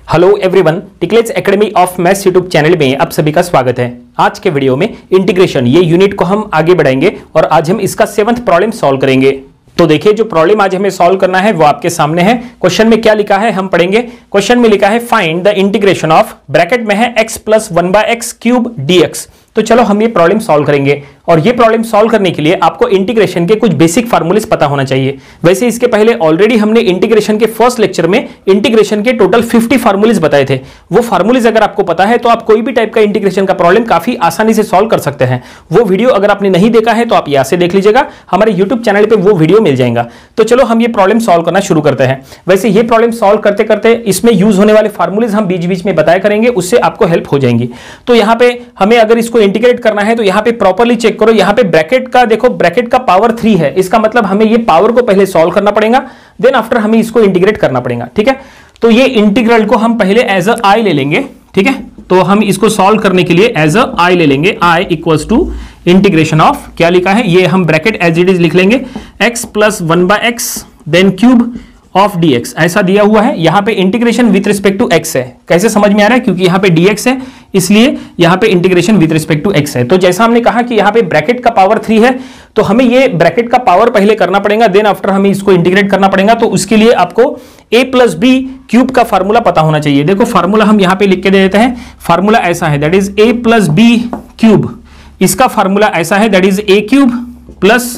Hello everyone, टिकलेट्स academy of maths YouTube channel में आप सभी का स्वागत है। आज के वीडियो में इंटीग्रेशन ये यूनिट को हम आगे बढ़ाएंगे और आज हम इसका 7th प्रॉब्लम सॉल्व करेंगे। तो देखिए, जो प्रॉब्लम आज हमें सॉल्व करना है वो आपके सामने है। क्वेश्चन में क्या लिखा है हम पढ़ेंगे। क्वेश्चन में लिखा है find the integration of, bracket में है x plus 1/x cube dx। तो चलो हम ये प्रॉब्लम सॉल्व करेंगे और ये प्रॉब्लम सॉल्व करने के लिए आपको इंटीग्रेशन के कुछ बेसिक फार्मूलेस पता होना चाहिए। वैसे इसके पहले ऑलरेडी हमने इंटीग्रेशन के फर्स्ट लेक्चर में इंटीग्रेशन के टोटल 50 फार्मूलेस बताए थे। वो फार्मूलेस अगर आपको पता है तो आप कोई भी टाइप का इंटीग्रेशन का प्रॉब्लम काफी आसानी से सॉल्व कर सकते हैं। वो वीडियो अगर आपने नहीं देखा है तो आप यहाँ से देख लीजिएगा, हमारे यूट्यूब चैनल पर वो वीडियो मिल जाएगा। तो चलो हम ये प्रॉब्लम सॉल्व करना शुरू करते हैं। वैसे ये प्रॉब्लम सॉल्व करते करते इसमें यूज होने वाले फार्मूलेस हम बीच बीच में बताया करेंगे, उससे आपको हेल्प हो जाएंगी। तो यहाँ पे हमें अगर इसको इंटीग्रेट करना है तो यहाँ पे प्रॉपर्ली चेक करो। यहाँ पे ब्रैकेट का देखो, ब्रैकेट का पावर 3 है, इसका मतलब हमें ये पावर को पहले सॉल्व करना पड़ेगा, देन आफ्टर हमें इसको इंटीग्रेट करना पड़ेगा। ठीक है, तो ये इंटीग्रल को हम पहले एज अ आई ले लेंगे। ठीक है, तो हम इसको सॉल्व करने के लिए एज अ आई ले लेंगे। I equals to integration of, क्या लिखा है ये हम ब्रैकेट एज इट इज लिख लेंगे, x plus 1/x then cube of dx, ऐसा दिया हुआ है। यहां पे integration with respect to x है। कैसे समझ में आ रहा है? क्योंकि यहां पे dx है इसलिए यहां पे integration with respect to x है। तो जैसा हमने कहा कि यहां पे ब्रैकेट का पावर 3 है तो हमें ये ब्रैकेट का पावर पहले करना पड़ेगा, देन आफ्टर हमें इसको इंटीग्रेट करना पड़ेगा। तो उसके लिए आपको a प्लस बी क्यूब का फार्मूला पता होना चाहिए। देखो फार्मूला हम यहां पे लिख के दे देते हैं। फार्मूला ऐसा है, that is a plus B cube. इसका फार्मूला ऐसा है, that is a cube plus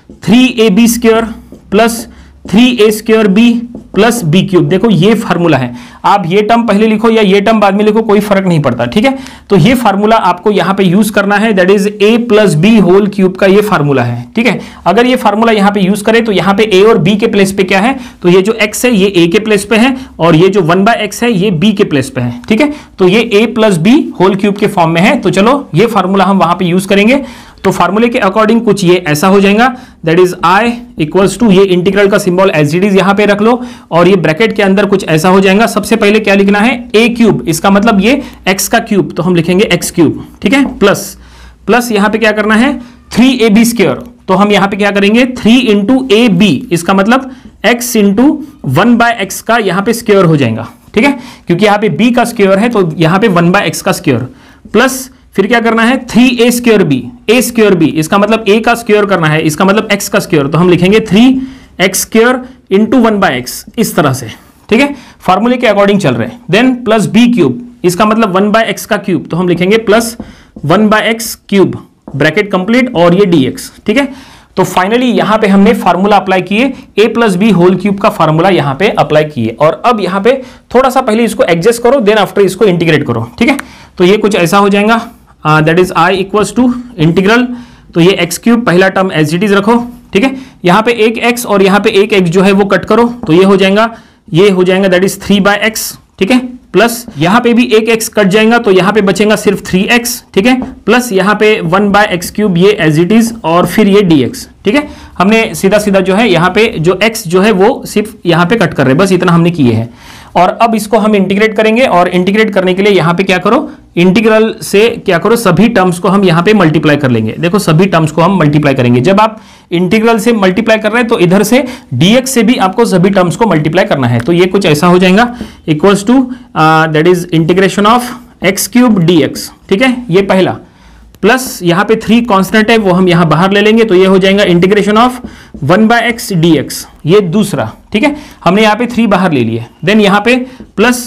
3ab square plus 3a square b plus B cube. देखो ये फार्मूला है, आप ये टर्म पहले लिखो या ये टर्म बाद में लिखो, कोई फर्क नहीं पड़ता। ठीक है, तो ये फार्मूला आपको यहां पे यूज करना है, that is a plus B whole cube का ये फार्मूला है। ठीक है, अगर ये फार्मूला यहां पे यूज करें तो यहां पे a और b के प्लेस पे क्या है, तो ये जो x है ये a के प्लेस पे है और ये जो 1/x है ये b के प्लेस पे है। ठीक है, तो ये a plus B whole cube के फॉर्म में है। तो चलो ये फार्मूला हम वहां पे यूज करेंगे। तो फार्मूले के अकॉर्डिंग कुछ ये ऐसा हो जाएगा, that is I equals to, ये इंटीग्रल का सिंबल एज इट इज यहां पे रख लो और ये ब्रैकेट के अंदर कुछ ऐसा हो जाएगा। सबसे पहले क्या लिखना है, a क्यूब, इसका मतलब ये x का क्यूब, तो हम लिखेंगे x क्यूब। ठीक है, प्लस यहां पे क्या करना है 3ab स्क्वायर, तो हम यहां पे क्या करेंगे 3 इंटू ab, इसका मतलब x इंटू 1/x का यहां पे स्क्वायर हो जाएगा। ठीक है, क्योंकि यहां पे b का स्क्वायर है तो यहां पे 1/x का स्क्वायर, प्लस फिर क्या करना है 3a square b, a square b, इसका मतलब a का स्क्वायर करना है, इसका मतलब x का स्क्वायर, तो हम लिखेंगे 3x स्क्वायर इंटू 1/x, इस तरह से। ठीक है, फार्मूले के अकॉर्डिंग चल रहे हैं। देन प्लस b क्यूब, इसका मतलब 1/x का क्यूब, तो हम लिखेंगे plus 1/x cube, bracket complete और ये dx। ठीक है, तो फाइनली यहां पे हमने फार्मूला अप्लाई किए, a plus B whole cube का फार्मूला यहां पे अप्लाई किए। और अब यहां पे थोड़ा सा पहले इसको एडजस्ट करो, देन आफ्टर इसको इंटीग्रेट करो। ठीक है, तो ये कुछ ऐसा हो जाएगा, that is I equals to integral, तो ये x क्यूब पहला टर्म एज इट इज रखो। ठीक है, यहां पे एक x और यहां पे एक x जो है वो कट करो, तो ये हो जाएगा दैट इज 3/x। ठीक है, प्लस यहां पे भी एक x कट जाएगा तो यहां पे बचेगा सिर्फ 3x। ठीक है, प्लस यहां पे 1/x क्यूब ये एज इट इज और फिर ये dx। ठीक है, हमने सीधा सीधा जो है यहाँ पे जो x जो है वो सिर्फ यहाँ पे कट कर रहे हैं, बस इतना हमने किए हैं। और अब इसको हम इंटीग्रेट करेंगे और इंटीग्रेट करने के लिए यहाँ पे क्या करो, इंटीग्रल से क्या करो, सभी टर्म्स को हम यहाँ पे मल्टीप्लाई कर लेंगे। देखो सभी टर्म्स को हम मल्टीप्लाई करेंगे। जब आप इंटीग्रल से मल्टीप्लाई कर रहे हैं तो इधर से dx से भी आपको सभी टर्म्स को मल्टीप्लाई करना है। तो ये कुछ ऐसा हो जाएगा, equals to that is integration of x cube dx। ठीक है, ये पहला, प्लस यहाँ पे 3 कांस्टेंट है वो हम यहाँ बाहर ले लेंगे, तो ये हो जाएगा इंटीग्रेशन ऑफ 1/x dx, ये दूसरा। ठीक है, हमने यहाँ पे 3 बाहर ले लिए, देन यहाँ पे प्लस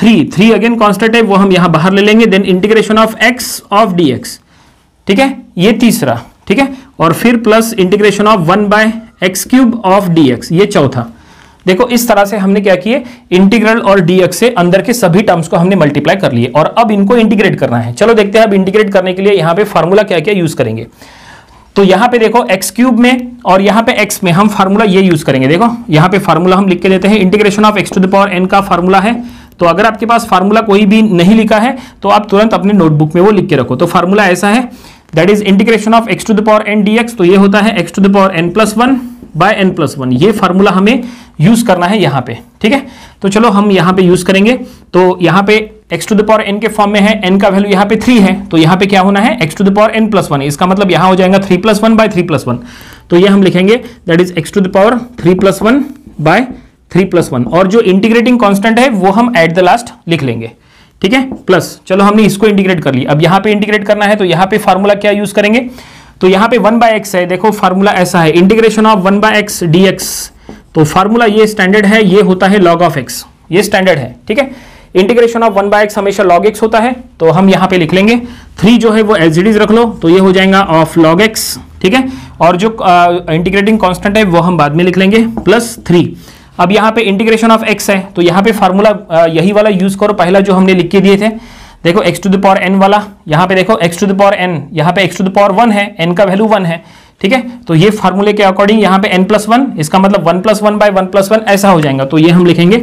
3 अगेन कांस्टेंट है वो हम यहाँ बाहर ले लेंगे, then integration of x of dx। ठीक है, ये तीसरा। ठीक है, और फिर plus integration of 1/x cube of dx, ये चौथा। देखो इस तरह से हमने क्या किए, इंटीग्रल और dx से अंदर के सभी टर्म्स को हमने मल्टीप्लाई कर लिए और अब इनको इंटीग्रेट करना है। चलो देखते हैं अब इंटीग्रेट करने के लिए यहाँ पे फार्मूला क्या क्या यूज करेंगे। तो यहाँ पे देखो x क्यूब में और यहाँ पे x में हम फार्मूला ये यूज करेंगे। देखो यहाँ पे फार्मूला हम लिख के देते हैं, integration of x to the power n का फार्मूला है। तो अगर आपके पास फार्मूला कोई भी नहीं लिखा है तो आप तुरंत अपने नोटबुक में वो लिख के रखो। तो फार्मूला ऐसा है, that is integration of x to the power n dx, तो ये होता है x to the power n plus 1 by n plus 1। ये फार्मूला हमें यूज करना है यहाँ पे। ठीक है, तो चलो हम यहाँ पे यूज करेंगे। तो यहाँ पे x to the power n के फॉर्म में है, n का वैल्यू यहाँ पे 3 है, तो यहाँ पे क्या होना है x to the power n plus 1, इसका मतलब यहाँ हो जाएगा 3 प्लस 1 बाय 3 प्लस 1। तो ये हम लिखेंगे that is x to the power 3 plus 1 by 3 + 1, और जो इंटीग्रेटिंग कांस्टेंट है वो हम एट द लास्ट लिख लेंगे, ठीक है, प्लस। चलो हमने इसको इंटीग्रेट कर लिया, अब यहाँ पे इंटीग्रेट करना है तो यहाँ पे फार्मूला क्या यूज करेंगे, तो यहाँ पे 1/x है, देखो फार्मूला ऐसा है, इंटीग्रेशन ऑफ 1/x dx, तो फार्मूला ये स्टैंडर्ड है, ये होता है log of x, ये स्टैंडर्ड है, ठीक है। इंटीग्रेशन ऑफ 1/x हमेशा log x होता है, तो हम यहाँ पे लिख लेंगे 3 जो है वो एज इट इज रख लो, तो ये हो जाएगा ऑफ log x, ठीक है, और जो इंटीग्रेटिंग कांस्टेंट है वो हम बाद में लिख लेंगे +3। अब यहाँ पे इंटीग्रेशन ऑफ x है, तो यहाँ पे फार्मूला यही वाला यूज करो, पहला जो हमने लिख के दिए थे, देखो x⁴n वाला, यहाँ पे देखो x⁴n, यहाँ पे x⁴1 है, n का वैल्यू 1 है, ठीक है, तो ये फार्मूले के अकॉर्डिंग यहाँ पे n+1, इसका मतलब 1 + 1/1+1 ऐसा हो जाएगा, तो ये हम लिखेंगे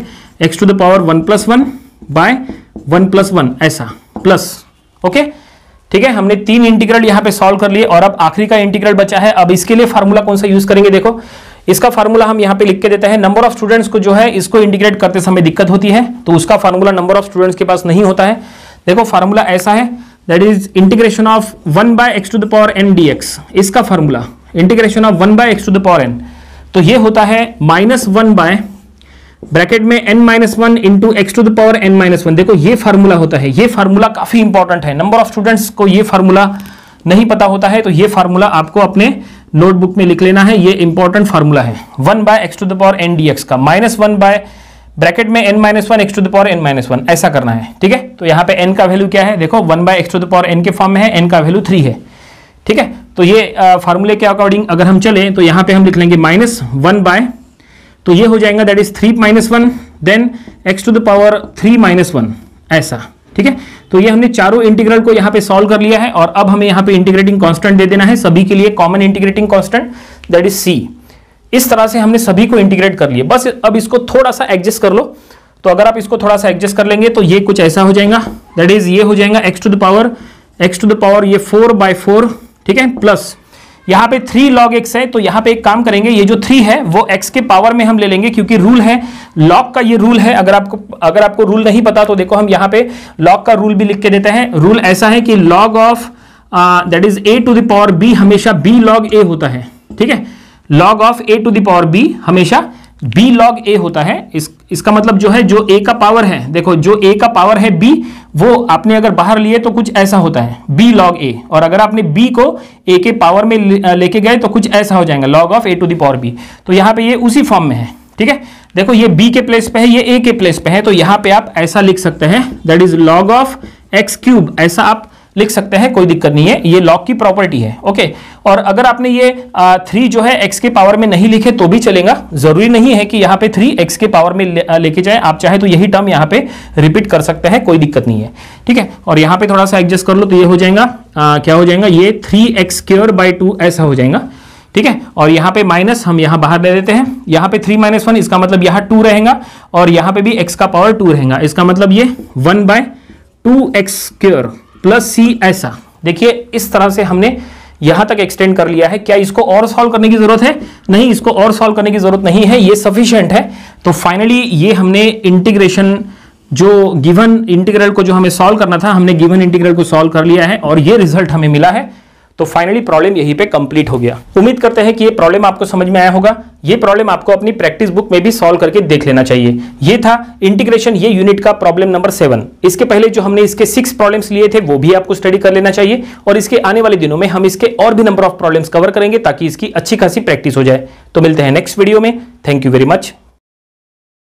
x⁴1+1/1+1 ऐसा प्लस, ओके, ठीक है। हमने 3 इंटीग्रल यहाँ पे सॉल्व कर लिए, और अब आखिरी का इंटीग्रल बचा है। अब इसके लिए फार्मूला कौन सा यूज करेंगे, देखो इसका फार्मूला हम यहाँ पे लिख के देते हैं। नंबर ऑफ स्टूडेंट्स को जो है इसको इंटीग्रेट करते समय दिक्कत होती है, तो उसका फार्मूला नंबर ऑफ स्टूडेंट्स के पास नहीं होता है। देखो फार्मूला ऐसा है, that is integration of 1/x⁴n dx, इसका फार्मूला इंटीग्रेशन ऑफ 1/x⁴n, तो ये होता है -1 ब्रैकेट में n-1 × x⁴n-1, देखो ये फार्मूला होता है। ये फार्मूला काफी इंपॉर्टेंट है, नंबर ऑफ स्टूडेंट्स को ये फार्मूला नहीं पता होता है, तो ये फार्मूला आपको अपने नोटबुक में लिख लेना है, ये इंपॉर्टेंट फार्मूला है 1/x⁴n dx का, -1 ब्रैकेट में n-1 x⁴n-1 ऐसा करना है, ठीक है। तो यहाँ पे n का वैल्यू क्या है, देखो 1/x⁴n के फॉर्म में है, n का वैल्यू 3 है, ठीक है। तो ये फार्मूले के अकॉर्डिंग अगर हम चले तो यहाँ पे हम लिख लेंगे -1/, तो ये हो जाएगा दैट इज 3 - 1 देन x⁴3 - 1 ऐसा, ठीक है। तो ये हमने चारों इंटीग्रल को यहाँ पे सॉल्व कर लिया है, और अब हमें यहाँ पे इंटीग्रेटिंग कांस्टेंट दे देना है, सभी के लिए common integrating constant that is c। इस तरह से हमने सभी को इंटीग्रेट कर लिया, बस अब इसको थोड़ा सा एडजस्ट कर लो। तो अगर आप इसको थोड़ा सा एडजस्ट कर लेंगे तो ये कुछ ऐसा हो जाएगा, दैट इज ये हो जाएगा x ये 4/4, ठीक है, प्लस यहाँ पे 3 log x है, तो यहाँ पे एक काम करेंगे, ये जो 3 है वो x के पावर में हम ले लेंगे, क्योंकि रूल है log का, ये रूल है। अगर आपको रूल नहीं पता तो देखो हम यहाँ पे log का रूल भी लिख के देते हैं। रूल ऐसा है कि log of that is a⁴b हमेशा b log a होता है, ठीक है। log ऑफ a⁴b हमेशा b log a होता है। इसका मतलब जो है, जो a का पावर है, देखो जो a का पावर है b, वो आपने अगर बाहर लिए तो कुछ ऐसा होता है b log a, और अगर आपने b को a के पावर में लेके गए तो कुछ ऐसा हो जाएगा log ऑफ a⁴b। तो यहाँ पे ये उसी फॉर्म में है, ठीक है। देखो ये b के प्लेस पे है, ये a के प्लेस पे है, तो यहाँ पे आप ऐसा लिख सकते हैं, that is log of x³ ऐसा आप लिख सकते हैं, कोई दिक्कत नहीं है, ये लॉग की प्रॉपर्टी है, ओके। और अगर आपने ये 3 जो है x के पावर में नहीं लिखे तो भी चलेगा, जरूरी नहीं है कि यहाँ पे 3 x के पावर में लेके जाए, आप चाहे तो यही टर्म यहाँ पे रिपीट कर सकते हैं, कोई दिक्कत नहीं है, ठीक है। और यहाँ पे थोड़ा सा एडजस्ट कर लो, तो ये हो जाएगा क्या हो जाएगा, ये 3x² 2 ऐसा हो जाएगा, ठीक है। और यहाँ पे माइनस हम यहाँ बाहर ले देते हैं, यहाँ पे 3 - 1, इसका मतलब यहाँ 2 रहेगा, और यहाँ पे भी x का पावर 2 रहेगा, इसका मतलब ये 1/2x² + c ऐसा। देखिए इस तरह से हमने यहां तक एक्सटेंड कर लिया है। क्या इसको और सॉल्व करने की जरूरत है? नहीं, इसको और सॉल्व करने की जरूरत नहीं है, ये सफिशिएंट है। तो फाइनली ये हमने इंटीग्रेशन, जो गिवन इंटीग्रल को जो हमें सॉल्व करना था, हमने गिवन इंटीग्रल को सॉल्व कर लिया है, और ये रिजल्ट हमें मिला है। तो फाइनली प्रॉब्लम यहीं पे कंप्लीट हो गया। उम्मीद करते हैं कि ये प्रॉब्लम आपको समझ में आया होगा। ये प्रॉब्लम आपको अपनी प्रैक्टिस बुक में भी सॉल्व करके देख लेना चाहिए। ये था इंटीग्रेशन, ये यूनिट का प्रॉब्लम नंबर 7। इसके पहले जो हमने इसके 6 प्रॉब्लम्स लिए थे वो भी आपको स्टडी कर लेना चाहिए, और इसके आने वाले दिनों में हम इसके और भी नंबर ऑफ प्रॉब्लम्स कवर करेंगे ताकि इसकी अच्छी खासी प्रैक्टिस हो जाए। तो मिलते हैं नेक्स्ट वीडियो में। Thank you very much.